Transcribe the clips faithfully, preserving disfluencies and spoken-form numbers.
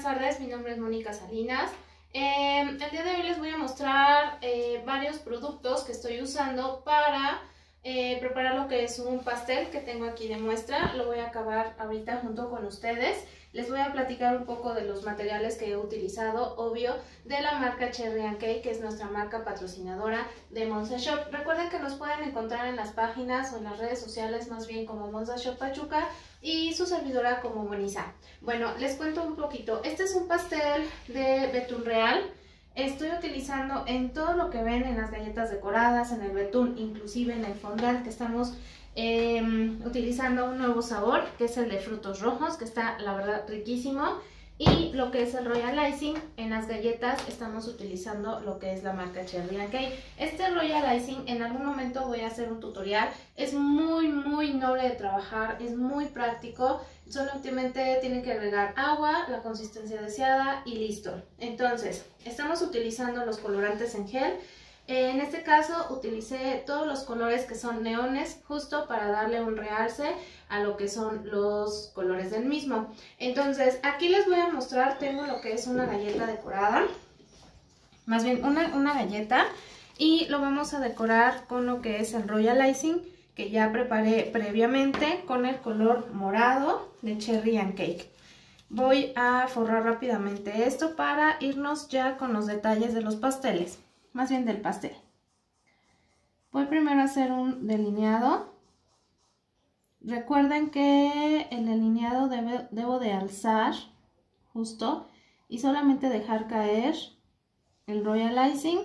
tardes, mi nombre es Mónica Salinas. Eh, el día de hoy les voy a mostrar eh, varios productos que estoy usando para eh, preparar lo que es un pastel que tengo aquí de muestra. Lo voy a acabar ahorita junto con ustedes. Les voy a platicar un poco de los materiales que he utilizado, obvio, de la marca Cherry and Cake, que es nuestra marca patrocinadora de Monza Shop. Recuerden que nos pueden encontrar en las páginas o en las redes sociales, más bien como Monza Shop Pachuca, y su servidora como Moniza. Bueno, les cuento un poquito. Este es un pastel de betún real. Estoy utilizando en todo lo que ven en las galletas decoradas, en el betún, inclusive en el fondant que estamos eh, utilizando un nuevo sabor, que es el de frutos rojos, que está la verdad riquísimo. Y lo que es el Royal Icing, en las galletas estamos utilizando lo que es la marca Cherry and Cake. Este Royal Icing en algún momento voy a hacer un tutorial. Es muy muy noble de trabajar, es muy práctico. Solamente tienen que agregar agua, la consistencia deseada y listo. Entonces, estamos utilizando los colorantes en gel. En este caso utilicé todos los colores que son neones, justo para darle un realce a lo que son los colores del mismo. Entonces aquí les voy a mostrar, tengo lo que es una galleta decorada, más bien una, una galleta, y lo vamos a decorar con lo que es el Royal Icing, que ya preparé previamente con el color morado de Cherry and Cake. Voy a forrar rápidamente esto para irnos ya con los detalles de los pasteles. Más bien del pastel. Voy primero a hacer un delineado. Recuerden que el delineado debe, debo de alzar justo y solamente dejar caer el Royal Icing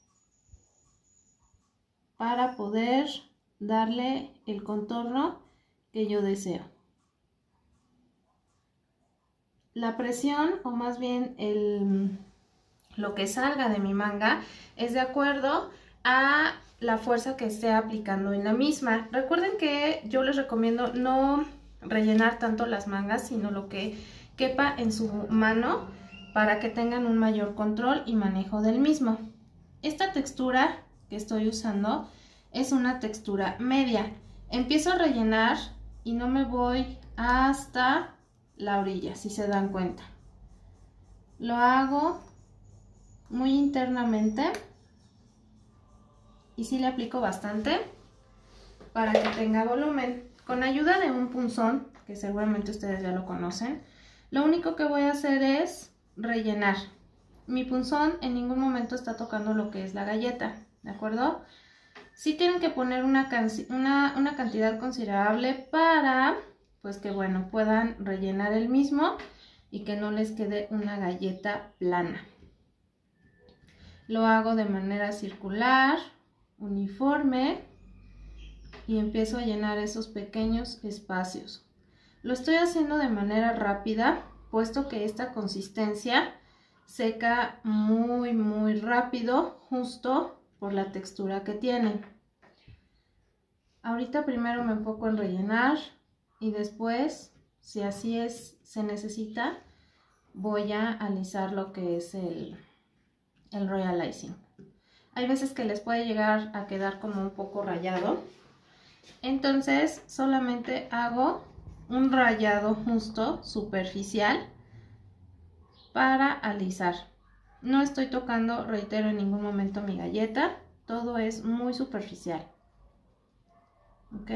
para poder darle el contorno que yo deseo. La presión, o más bien el... lo que salga de mi manga es de acuerdo a la fuerza que esté aplicando en la misma. Recuerden que yo les recomiendo no rellenar tanto las mangas, sino lo que quepa en su mano para que tengan un mayor control y manejo del mismo. Esta textura que estoy usando es una textura media. Empiezo a rellenar y no me voy hasta la orilla, si se dan cuenta. Lo hago muy internamente y sí le aplico bastante para que tenga volumen. Con ayuda de un punzón, que seguramente ustedes ya lo conocen, lo único que voy a hacer es rellenar. Mi punzón en ningún momento está tocando lo que es la galleta, ¿de acuerdo? Sí tienen que poner una, una, una cantidad considerable para, pues que bueno, puedan rellenar el mismo y que no les quede una galleta plana. Lo hago de manera circular, uniforme, y empiezo a llenar esos pequeños espacios. Lo estoy haciendo de manera rápida, puesto que esta consistencia seca muy muy rápido, justo por la textura que tiene. Ahorita primero me enfoco en rellenar y después, si así es, se necesita, voy a alisar lo que es el... el Royal Icing. Hay veces que les puede llegar a quedar como un poco rayado, entonces solamente hago un rayado justo superficial para alisar. No estoy tocando, reitero, en ningún momento mi galleta, todo es muy superficial. ¿Ok?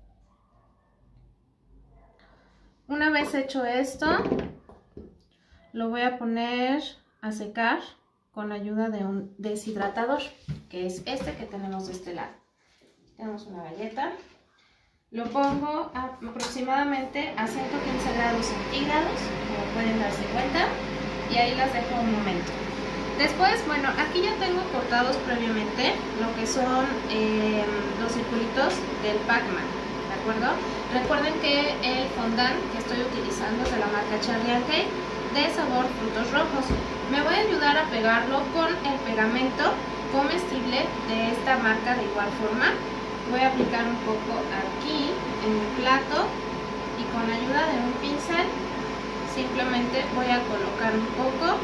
Una vez hecho esto, lo voy a poner a secar con ayuda de un deshidratador, que es este que tenemos de este lado. Tenemos una galleta, lo pongo a aproximadamente a ciento quince grados centígrados, como pueden darse cuenta, y ahí las dejo un momento. Después, bueno, aquí ya tengo cortados previamente lo que son eh, los circulitos del Pac-Man, ¿de acuerdo? Recuerden que el fondant que estoy utilizando es de la marca Cherry and Cake, de sabor frutos rojos. Me voy a ayudar a pegarlo con el pegamento comestible de esta marca de igual forma. Voy a aplicar un poco aquí en mi plato y con ayuda de un pincel simplemente voy a colocar un poco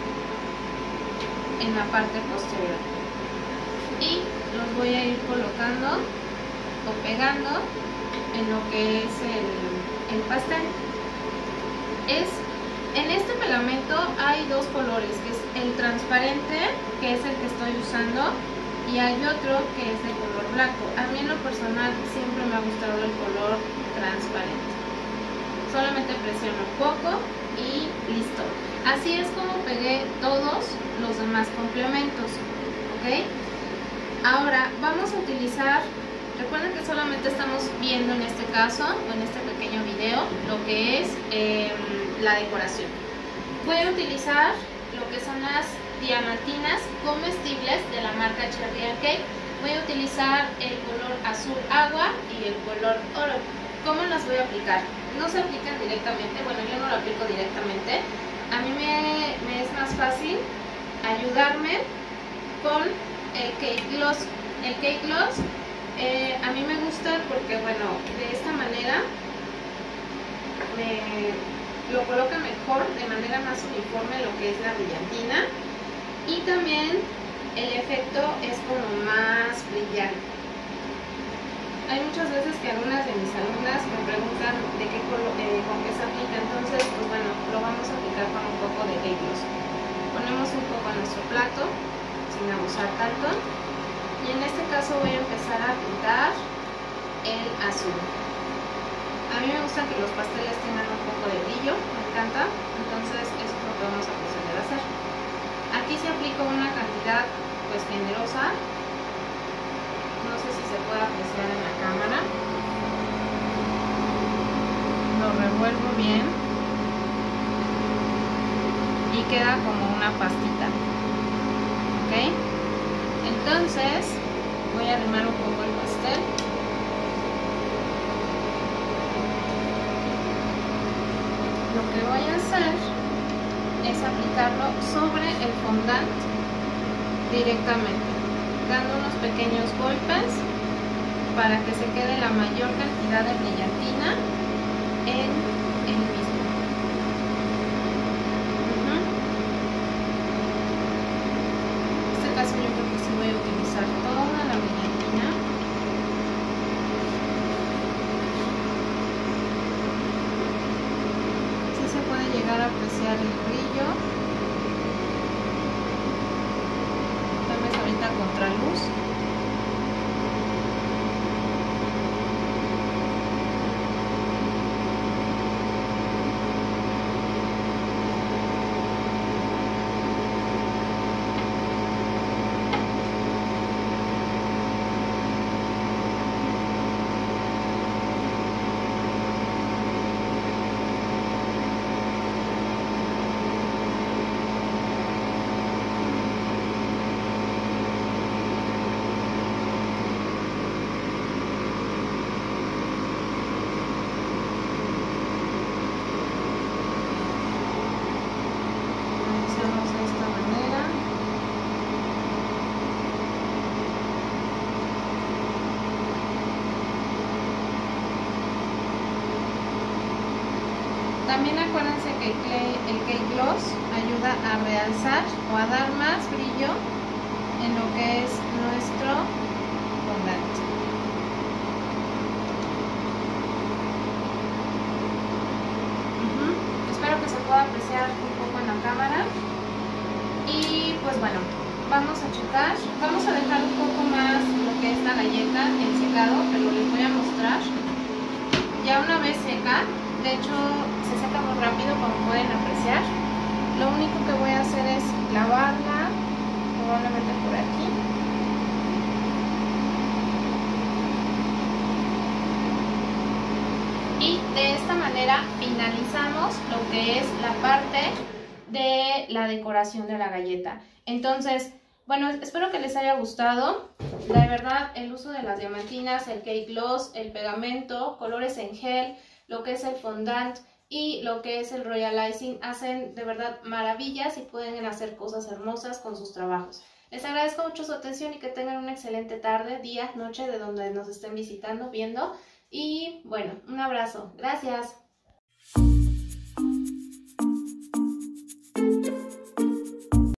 en la parte posterior y los voy a ir colocando o pegando en lo que es el, el pastel. Es En este pegamento hay dos colores, que es el transparente, que es el que estoy usando, y hay otro que es de color blanco. A mí en lo personal siempre me ha gustado el color transparente. Solamente presiono poco y listo. Así es como pegué todos los demás complementos, ¿ok? Ahora vamos a utilizar, recuerden que solamente estamos viendo en este caso, o en este pequeño video, lo que es eh, la decoración. Voy a utilizar lo que son las diamantinas comestibles de la marca Cherry and Cake. Voy a utilizar el color azul agua y el color oro. ¿Cómo las voy a aplicar? No se aplican directamente, bueno, yo no lo aplico directamente. A mí me, me es más fácil ayudarme con el Cake Gloss. El Cake Gloss eh, a mí me gusta porque, bueno, de esta manera me lo coloca mejor, de manera más uniforme lo que es la brillantina, y también el efecto es como más brillante. Hay muchas veces que algunas de mis alumnas me preguntan de qué color, eh, con qué se aplica, entonces pues bueno, lo vamos a aplicar con un poco de Cake Gloss. Ponemos un poco a nuestro plato, sin abusar tanto, y en este caso voy a empezar a pintar el azul. A mí me gusta que los pasteles tengan un poco de brillo, me encanta, entonces eso es lo que vamos a proceder a hacer. Aquí se aplica una cantidad pues generosa, no sé si se puede apreciar en la cámara. Lo revuelvo bien y queda como una pastita, ¿ok? Entonces voy a arrimar un poco el pastel. Lo que voy a hacer es aplicarlo sobre el fondant directamente, dando unos pequeños golpes para que se quede la mayor cantidad de brillantina en el mismo. Uh-huh. En este caso yo creo que sí voy a utilizar toda la brillantina. Sí se puede llegar a apreciar el brillo. Tal vez ahorita a contraluz. También acuérdense que el, clay, el Cake Gloss ayuda a realzar o a dar más brillo en lo que es nuestro fondant. Uh-huh. Espero que se pueda apreciar un poco en la cámara. Y pues bueno, vamos a checar. Vamos a dejar un poco más lo que es la galleta en secado, pero les voy a mostrar. Ya una vez seca, de hecho se seca muy rápido como pueden apreciar. Lo único que voy a hacer es lavarla, probablemente por aquí. Y de esta manera finalizamos lo que es la parte de la decoración de la galleta. Entonces, bueno, espero que les haya gustado. De verdad, el uso de las diamantinas, el Cake Gloss, el pegamento, colores en gel, lo que es el fondant y lo que es el Royal Icing hacen de verdad maravillas y pueden hacer cosas hermosas con sus trabajos. Les agradezco mucho su atención y que tengan una excelente tarde, día, noche, de donde nos estén visitando, viendo. Y bueno, un abrazo. Gracias.